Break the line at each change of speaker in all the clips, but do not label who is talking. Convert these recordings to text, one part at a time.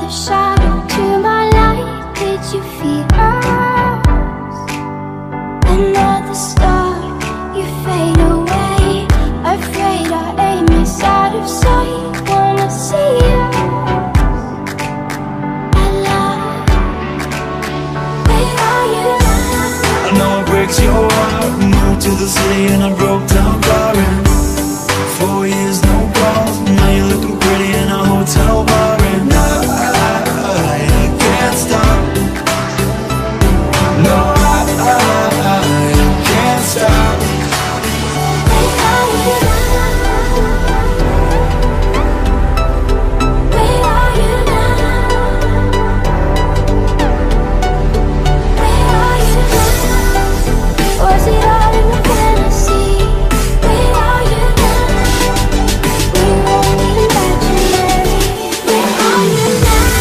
shadow to my light. Did you feel us? Another star, you fade away. Afraid our aim is out of sight. Wanna see us alive. Where are you now?
I know it breaks your heart. Moved to the city and I broke down crying. 4 years, no calls. Now you're looking pretty in a hotel bar. And I can't stop. No, I can't stop.
Where are you now? Where are you now? Where are you now? Was it all in a fantasy? Where are you now? We won't imaginary. Where are you now?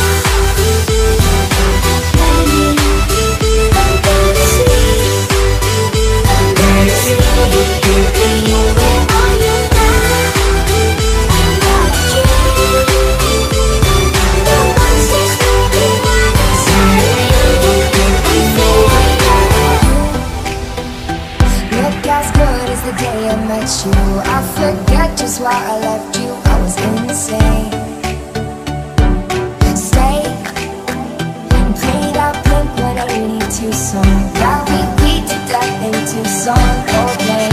I'm gonna see. I'm gonna see. Where are you now? I'm not a dream. No one says nothing when it's
Look as good as the day I met you. I forget just why I left you. I was insane. Stay and play that Blink-182 song that we beat to death in Tucson. Okay.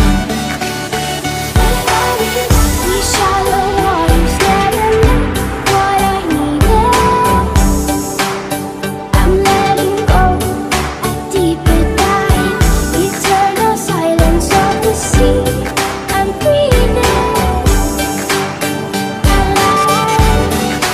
We shallow waters never knew what I needed. I'm letting go a deeper dive. Eternal silence of the sea. I'm breathing alive.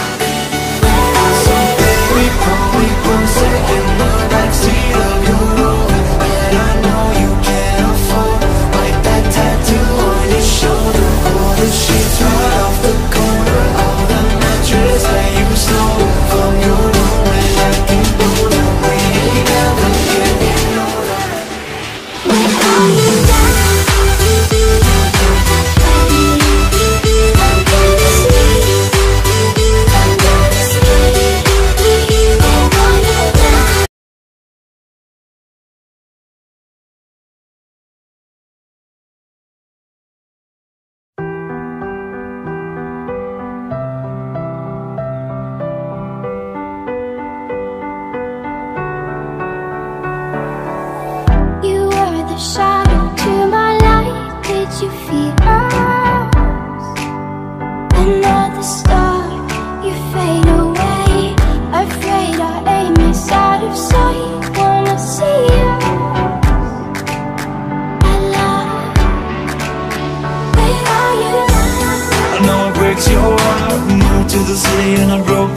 We both sit in the backseat of your Rover, and I know you can't afford. Like that tattoo on your shoulder, pull the sheets right off the corner of the mattress that you stole from your room. And I can prove that we ain't never getting older.
Where are you now? I'm gonna see. I'm gonna see. Where are you now? You were the shadow to my light. Did you feel us? Another star, you fade away. Afraid our aim is out of sight. Wanna see us alive. Where are you now?
I know it breaks your heart. Moved to the city and I broke